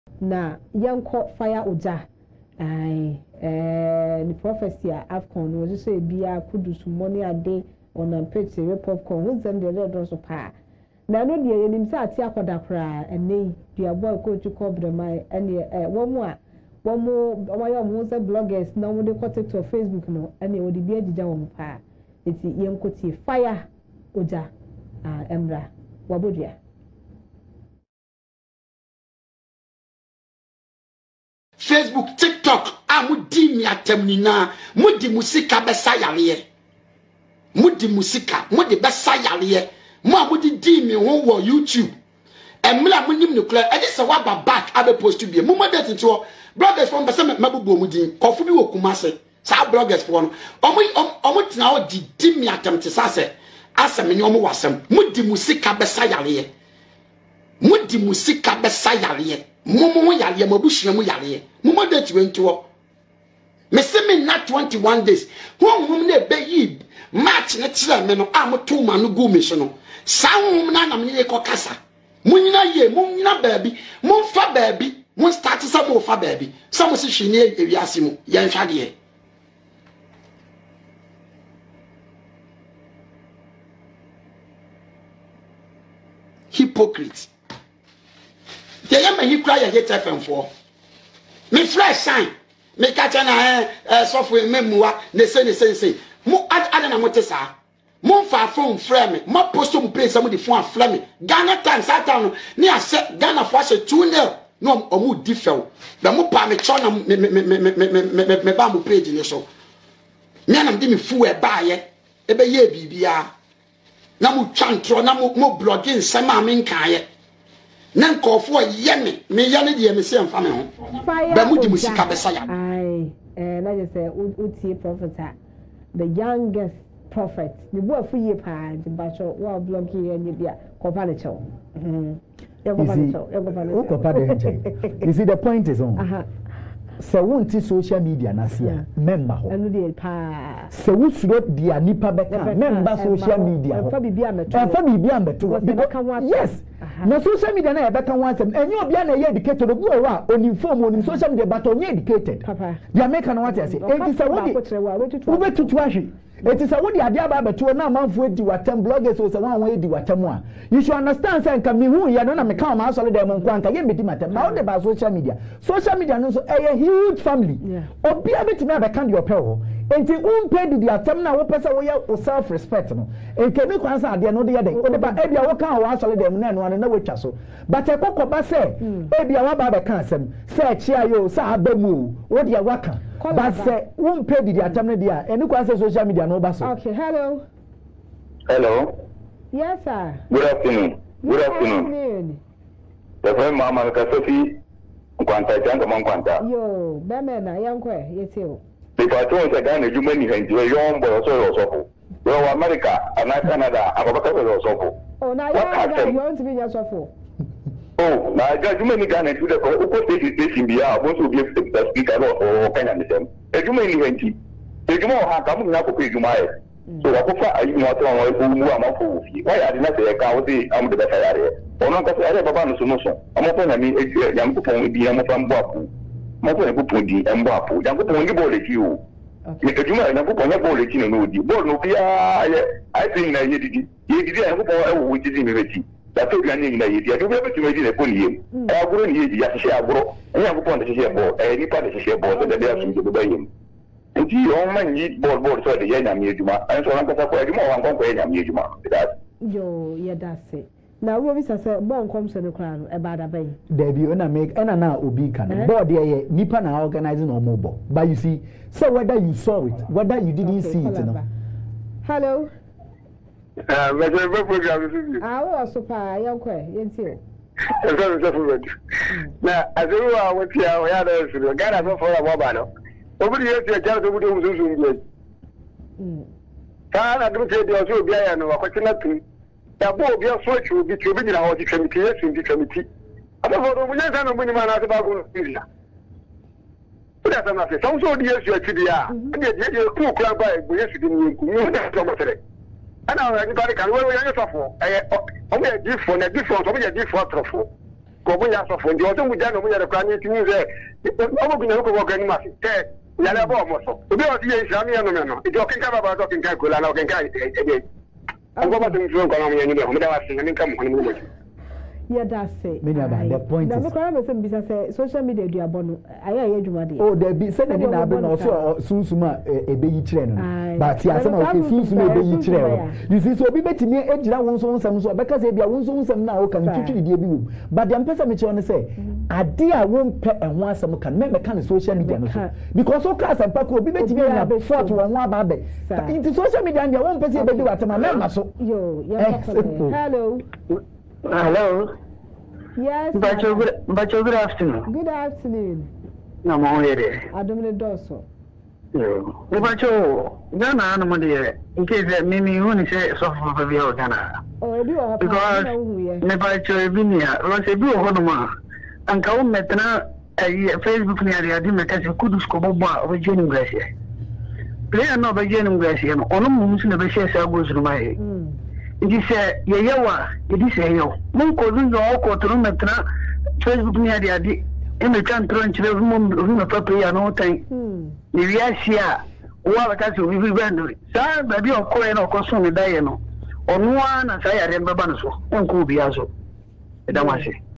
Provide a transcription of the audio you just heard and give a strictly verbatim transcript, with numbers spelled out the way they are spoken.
na yanko fire Ogya ai eh the prophecy afcon was say bia kudu money a day on a page popcorn who's them the red also pa na no de yenim say ati akoda kra ene bia boy coach ko brema ene eh wo mu a wo mu wo ya mu say bloggers na wo de ko TikTok Facebook no ene wo de bia gija wo pa eti yanko ti fire Ogya ah emra wabodua Facebook, TikTok, ah, mudi mi atemnina, mudi musika besa yaliye. Mudi musika, mudi besa yaliye. Mo mudi di mi ho wo YouTube. Emla mudi mi nukle, e dis waba back abe post to be. Mo mo det nto bloggers from besa mabubu mudi. Kofu bi wo Kumase. Sa bloggers for no. Omo omo tina o di di mi atemte sase. Asem ni omo wasem. Mudi musika besa yaliye. Mudi musika besa yaliye. Mumu yaliye mabushia mu yaliye. Mumu de twenty wo. Me se me na twenty-one days. Won hum na be yi match na tire me no am to ma no go me so no. Sa hum na na me ye kokasa. Munyina ye, munyina baabi, mumfa baabi, mun start sa mo fa baabi. Sa mo se hwene ewiase mu, ye nhwade ye. Hypocrite. They am he cry a hit F M four. Me fresh sign. Me catch na eh software memua ne say ne say say. Mo ada na motesa. Mo fa phone frame me. Mo post mo pay some the phone frame me. Ghana time Satan ni ase Ghana for say two nil. No omu diffel. Da mo pa me cho na me me me me me me me ba mo page ni so. Me na me fu e ba ye. E be ye bibia. Na mo twantro na mo mo blogging sama me nkan ye. Nan kofo yeme me yane de me se mfa me ho ba mu di musika besa ya ai eh na je say utie prophet the youngest prophet the boy fu ye pa the bacho wa blog here nye bia ko pa le chew mhm ya ko pa le chew ya ko pa le chew ko pa le chew you see the point is on aha so won't social media na sia member ho enu de pa so we should dia nipa beka member social media ho fa bibia meto fa bibia meto yes na social media na ebeka wan sem enye obi na ye educated obi o wa oni form oni social media but onye educated papa dia make na what say enti say we we betutu ahwe enti say we dia aba beto na manfo edi watem bloggers o say wan wan edi watem a you should understand say nka me hu ye no na me kan ma so le dem nko anka ye bedi matem na o de ba social media social media no so a huge family obi abetimi abeka de opɛ enti umpe di atem na wo pese wo ye self respect no enke me kwan sa ade no de ye de o de ba ebia wo kan wa so le dem na no na wetwa so but e kokoba se ebia wa ba be kan asem se chia yo sa abamu wo de waka but se umpe di atem no de a eni kwan sa social media no ba so. Okay, hello. Hello. Yes sir. Good afternoon. Good afternoon. The friend mama ka Sophie kwanta janga man kwanta. Yo, be me na yankwe yete o. Because I don't say Ghana, you many hands, you're young boy, so also. You're America, and Canada, I'm about to also. Oh, now you want to be your sofa. Oh, now I got you many Ghana to the Coco station, be out, want to be a speaker or Canada. As you many hands, if you want to come up with you, my. So I prefer you want to move on for you. Why I did not say I can't I'm the best area. Or not, I have a bonus solution. I'm open, I mean, a young people will be a from Bapu. Mo ko ko podi embo apo janko pon ngi bole ki o e ke juma na ko pon bole ki no di bole no bia I think na ye didi ye didi en ko pon e wo didi me beti da to bia ni na ye didi do bia beti me di na ko ni yem e aguro ni ye di ya hye aguro en ya ko pon de hye bo e ni pa de hye bo so de bia so de ba yem enti o man yi bole bole so de ye nya me juma en so ran ka ko e juma wan kon ko ye nya me juma that yo ye that's it. Na wo bi sase bon kom se ne kra no e ba da ban Debbie ona make ena na obi kan board ye nipa na organizing no mo but you see so whether you saw it whether you didn't okay, see it you know. Hello uh me be program ah wo so pa yankwe yenti o e so so so na azeru a wo tia o ya da so Ghana so for abo ba no obi ye tia ja so budo musu ngi mm ka na dum te dio so bia ya no akwachina tu ya bo bia so chu bi chu bi na ho ti twemiti yesu ndi twemiti aba bo mo nyansa no munima na ba ko ndia ura ta na se so so di yesu atidi a e de de ku ku ba e bo yesu di ni ku mu da so mo tere ana wa ni ba ka we we yan so fo e o me di fo na di fo so me di fo trofo Kobo ya so fo ndi o to mu ja no mu ya kwa ni tini ze o bi na ko ko ni ma se ya le bo mo so obi o ti ye islami ya no me no ijo kin ka baba do kin ka ko la na kin ka e e ngo ba tun fun ko na mu ya ni be o me da wa sin ni ka mo ni mu mo yeah that's it me about the point is na me say bisa say social media do abono aya ye adwuma de oh there be say na na be no so sunsuma e be yi kire no but ya say na okay sunsuma e be yi kire no you see so obi betimi ejira won so nsam so beka say bia won so nsam na o kan twitwi die bi wo but dem pesa me che on say ade a won pe ehwo asam kan me me kan social media no so because o class am pa ko obi betimi na fort won wa ba be into social media and won pesa e be di watama me ma so yo yeah hello Hello. Yes. But good, but good afternoon. Good afternoon. No more here. I don't know doso. Yo. But you, Ghana, no more there. In case that Mimi only say so for the Ghana. Oh, do you because me by you been here. Was a bit of one and come met now a Facebook near the Adima Cassie could scope with Jenny Glacier. Play no by Jenny Glacier. On a moment, never shares our goes to my. It is a yawa, it is a yo. Munko Zingo Oko to Rumetra, Facebook near the Adi, in the country, room of property and all time. If you are here, what I can we render. Sir, baby of Korean or Consumer Diano. On one as I remember Banso, Uncle Biazo. I don't want to say.